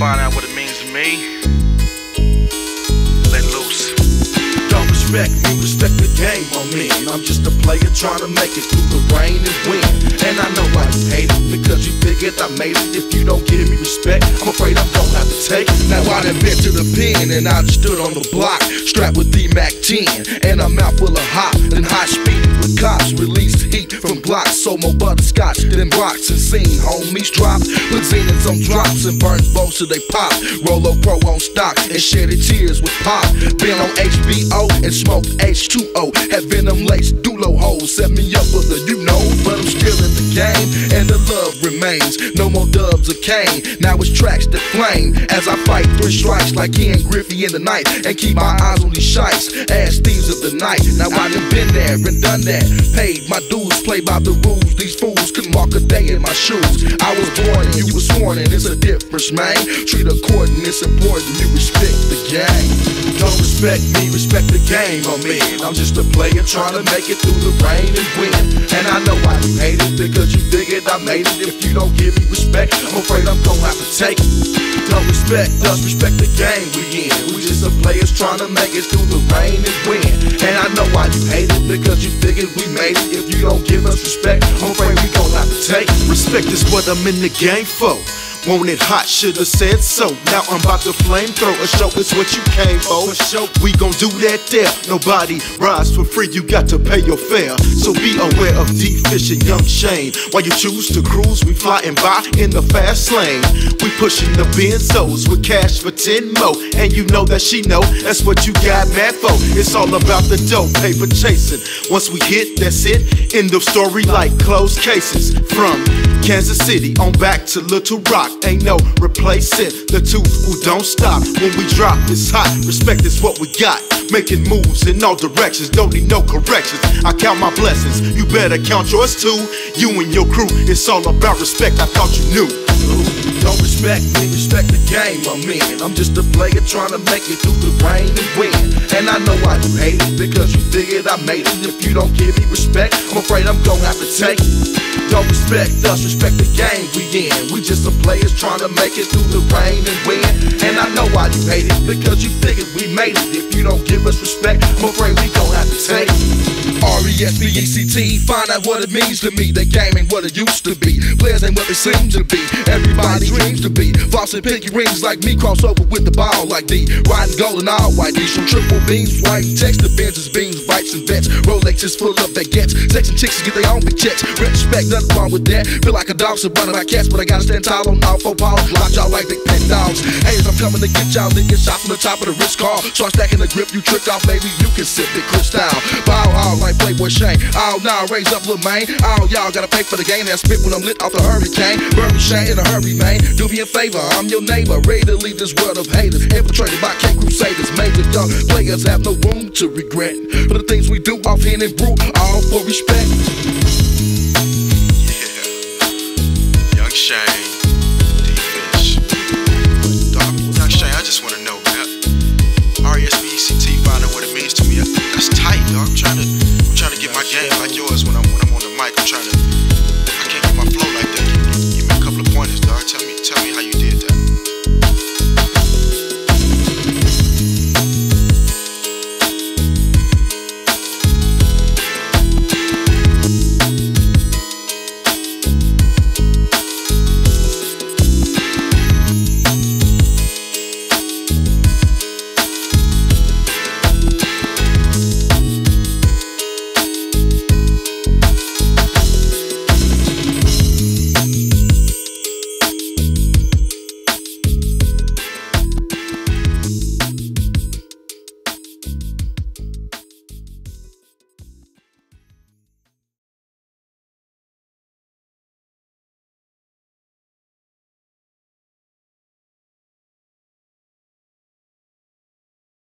find out what it means to me. Let loose. Don't respect me, respect the game on me. I'm just a player trying to make it through the rain and wind. And I know why you hate it, because you figured I made it. If you don't give me respect, I'm afraid I'm gonna have to take it. Now I done been to the pen and I done stood on the block, strapped with D-Mac 10 and a mouth full of hop. Then high speed with cops, released heat from blocks. So more butterscotch than rocks and seen homies drop Plazinens on drops and burn boats till they pop. Rolo Pro on stock and shedded tears with pop. Been on HBO and smoked H2O. Had venom laced dulo hoes, set me up for the but I'm still in the game and the love remains. No more dubs or cane, now it's tracks that flame as I fight 3 strikes like Ken Griffey in the night and keep my eyes on these shites, ass thieves of the night. Now I done been there and done that, paid my dues, played by the rules. These fools couldn't walk a day in my shoes. I was born and you was sworn, and it's a difference, man. Treat according, it's important you respect the game. Don't respect me, respect the game on me. I'm just a player trying to make it through the rain and wind. And I know why you hate it, because you figured I made it. If you don't give me respect, I'm afraid I'm gonna have to take it. Don't respect us, respect the game we in. We just some players trying to make it through the rain and wind. And I know why you hate it, because you figured we made it. If you don't give us respect, I'm afraid we gon' have to take it. Respect is what I'm in the game for. Want it hot, should've said so. Now I'm about to flamethrow. A show is what you came for. We gon' do that there. Nobody rides for free, you got to pay your fare. So be aware of D-Fish and Young Shane. While you choose to cruise, we flying by in the fast lane. We pushing the Benzos with cash for 10 more. And you know that she know that's what you got mad for. It's all about the dope, paper chasing. Once we hit, that's it. End of story like closed cases. From Kansas City on back to Little Rock. Ain't no replacing the two who don't stop. When we drop, it's hot. Respect is what we got. Making moves in all directions, don't need no corrections. I count my blessings, you better count yours too. You and your crew, it's all about respect, I thought you knew. Don't respect me, respect the game I'm in. I'm just a player trying to make it through the rain and wind. And I know why you hate it, because you figured I made it. If you don't give me respect, I'm afraid I'm gonna have to take it. Don't respect us, respect the game we in. We just some players trying to make it through the rain and wind. And I know why you hate it, because you figured we made it. If you don't give us respect, I'm afraid we gon' have to take it. R-E-S-P-E-C-T, find out what it means to me. The game ain't what it used to be. Players ain't what they seem to be. Everybody dreams to be. Floss and pinky rings like me, cross over with the ball like D. Riding gold and all white D's from triple beams, white text, the Benz's, beams, Vipes and vets. Rolexes full of baguettes. Sex and chicks get their own big checks. Respect, nothing wrong with that. Feel like a dog surrounded by cats, but I gotta stand tall on all 4 paws. Lock y'all like big pet dogs. Haters, I'm coming to get y'all. Then get shot from the top of the wrist car. Start stacking the grip, you tricked off, baby. You can sip it crystal. Ball hard like Playboy Shane. All now raise up, little man. All y'all gotta pay for the game. That spit when I'm lit off the hurricane. Burn me shine in a hurry, man. Do me a favor, I'm your neighbor. Ready to leave this world of haters. Infiltrated by King Crusaders. Major young players have no room to regret for the things we do offhand and brew. All for respect. Yeah, Young Shane, D-Fish. Young Shane, I just wanna know, man. R-E-S-P-E-C-T, find out what it means to me. That's tight, dog. I'm trying to get my game like yours when I'm on the mic. I can't get my flow like that. Give me a couple of pointers, dog. Tell me how you do